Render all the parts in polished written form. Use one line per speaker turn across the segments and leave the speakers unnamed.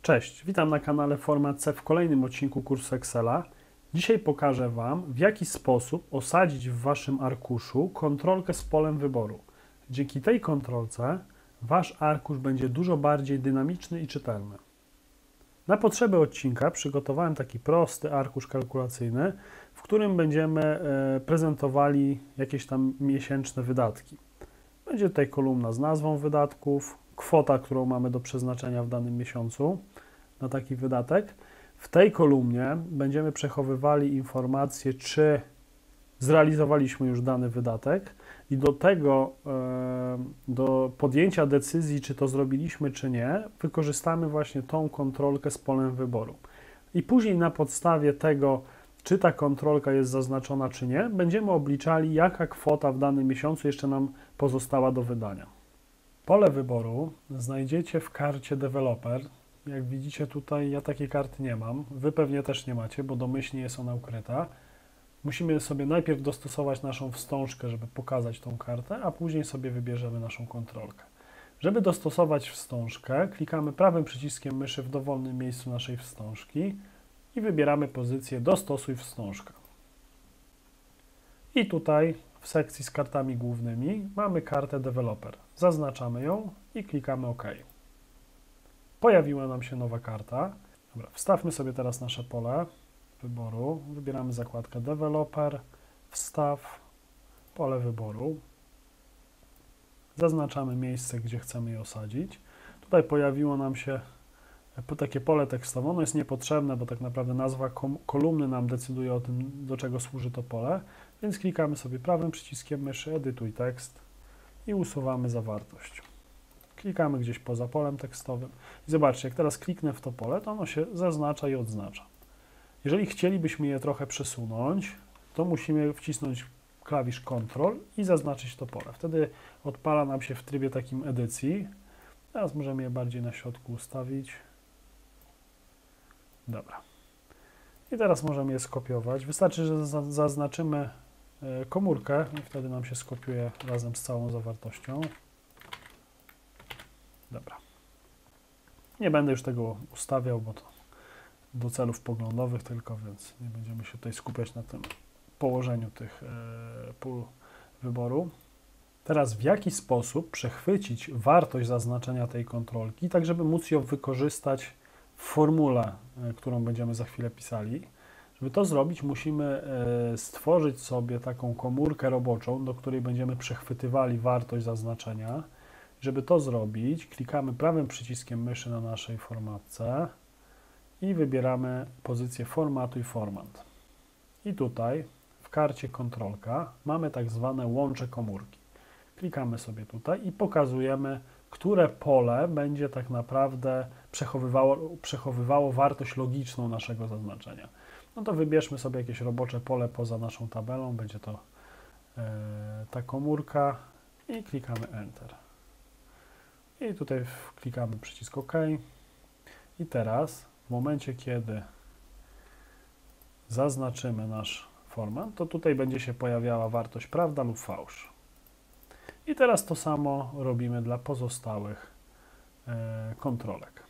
Cześć, witam na kanale Format C w kolejnym odcinku kursu Excela. Dzisiaj pokażę Wam, w jaki sposób osadzić w Waszym arkuszu kontrolkę z polem wyboru. Dzięki tej kontrolce Wasz arkusz będzie dużo bardziej dynamiczny i czytelny. Na potrzeby odcinka przygotowałem taki prosty arkusz kalkulacyjny, w którym będziemy prezentowali jakieś tam miesięczne wydatki. Będzie tutaj kolumna z nazwą wydatków, kwota, którą mamy do przeznaczenia w danym miesiącu na taki wydatek. W tej kolumnie będziemy przechowywali informacje, czy zrealizowaliśmy już dany wydatek i do tego, do podjęcia decyzji, czy to zrobiliśmy, czy nie, wykorzystamy właśnie tą kontrolkę z polem wyboru. I później na podstawie tego, czy ta kontrolka jest zaznaczona, czy nie, będziemy obliczali, jaka kwota w danym miesiącu jeszcze nam pozostała do wydania. Pole wyboru znajdziecie w karcie Developer. Jak widzicie tutaj, ja takiej karty nie mam. Wy pewnie też nie macie, bo domyślnie jest ona ukryta. Musimy sobie najpierw dostosować naszą wstążkę, żeby pokazać tą kartę, a później sobie wybierzemy naszą kontrolkę. Żeby dostosować wstążkę, klikamy prawym przyciskiem myszy w dowolnym miejscu naszej wstążki i wybieramy pozycję Dostosuj wstążkę. I tutaj w sekcji z kartami głównymi mamy kartę Developer. Zaznaczamy ją i klikamy OK. Pojawiła nam się nowa karta. Dobra, wstawmy sobie teraz nasze pole wyboru. Wybieramy zakładkę Developer, Wstaw, pole wyboru. Zaznaczamy miejsce, gdzie chcemy je osadzić. Tutaj pojawiło nam się takie pole tekstowe. Ono jest niepotrzebne, bo tak naprawdę nazwa kolumny nam decyduje o tym, do czego służy to pole. Więc klikamy sobie prawym przyciskiem myszy, edytuj tekst i usuwamy zawartość. Klikamy gdzieś poza polem tekstowym i zobaczcie, jak teraz kliknę w to pole, to ono się zaznacza i odznacza. Jeżeli chcielibyśmy je trochę przesunąć, to musimy wcisnąć klawisz Ctrl i zaznaczyć to pole. Wtedy odpala nam się w trybie takim edycji. Teraz możemy je bardziej na środku ustawić. Dobra. I teraz możemy je skopiować. Wystarczy, że zaznaczymy komórkę i wtedy nam się skopiuje razem z całą zawartością. Dobra. Nie będę już tego ustawiał, bo to do celów poglądowych tylko, więc nie będziemy się tutaj skupiać na tym położeniu tych pól wyboru. Teraz w jaki sposób przechwycić wartość zaznaczenia tej kontrolki, tak żeby móc ją wykorzystać w formule, którą będziemy za chwilę pisali. Żeby to zrobić, musimy stworzyć sobie taką komórkę roboczą, do której będziemy przechwytywali wartość zaznaczenia. Żeby to zrobić, klikamy prawym przyciskiem myszy na naszej formatce i wybieramy pozycję Formatuj format. I tutaj w karcie Kontrolka mamy tak zwane łącze komórki. Klikamy sobie tutaj i pokazujemy, które pole będzie tak naprawdę przechowywało wartość logiczną naszego zaznaczenia. No to wybierzmy sobie jakieś robocze pole poza naszą tabelą, będzie to ta komórka i klikamy Enter. I tutaj klikamy przycisk OK. I teraz w momencie, kiedy zaznaczymy nasz format, to tutaj będzie się pojawiała wartość prawda lub fałsz. I teraz to samo robimy dla pozostałych kontrolek.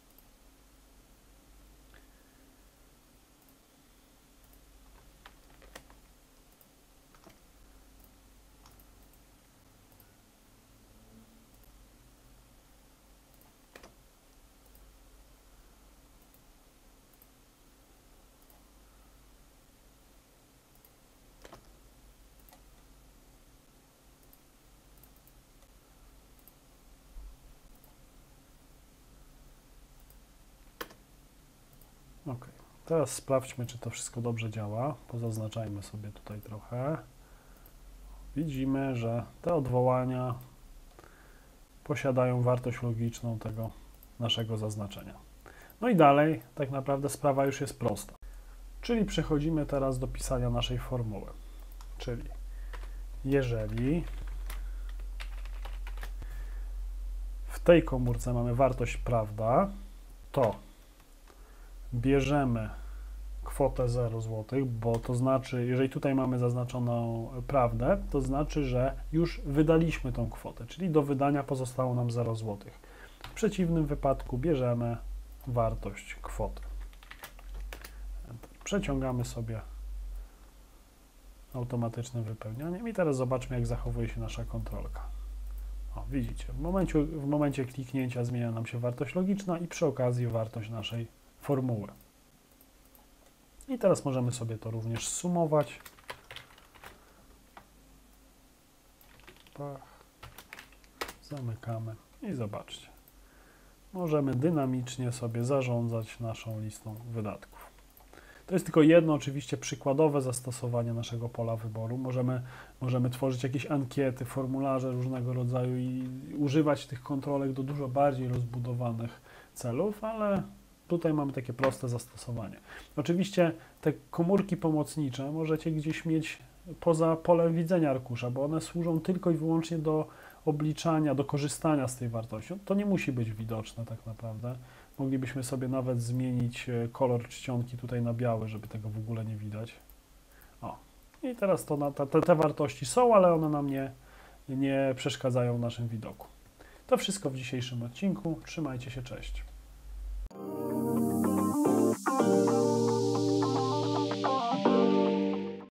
OK. Teraz sprawdźmy, czy to wszystko dobrze działa. Pozaznaczajmy sobie tutaj trochę. Widzimy, że te odwołania posiadają wartość logiczną tego naszego zaznaczenia. No i dalej tak naprawdę sprawa już jest prosta. Czyli przechodzimy teraz do pisania naszej formuły. Czyli jeżeli w tej komórce mamy wartość prawda, to bierzemy kwotę 0 zł, bo to znaczy, jeżeli tutaj mamy zaznaczoną prawdę, to znaczy, że już wydaliśmy tą kwotę, czyli do wydania pozostało nam 0 zł. W przeciwnym wypadku bierzemy wartość kwoty. Przeciągamy sobie automatycznym wypełnianiem i teraz zobaczmy, jak zachowuje się nasza kontrolka. O, widzicie, w momencie kliknięcia zmienia nam się wartość logiczna i przy okazji wartość naszej formuły. I teraz możemy sobie to również sumować. Pach. Zamykamy i zobaczcie. Możemy dynamicznie sobie zarządzać naszą listą wydatków. To jest tylko jedno oczywiście przykładowe zastosowanie naszego pola wyboru. Możemy tworzyć jakieś ankiety, formularze różnego rodzaju i używać tych kontrolek do dużo bardziej rozbudowanych celów, ale tutaj mamy takie proste zastosowanie. Oczywiście te komórki pomocnicze możecie gdzieś mieć poza polem widzenia arkusza, bo one służą tylko i wyłącznie do obliczania, do korzystania z tej wartości. To nie musi być widoczne tak naprawdę. Moglibyśmy sobie nawet zmienić kolor czcionki tutaj na biały, żeby tego w ogóle nie widać. O. I teraz te wartości są, ale one nam nie przeszkadzają w naszym widoku. To wszystko w dzisiejszym odcinku. Trzymajcie się, cześć.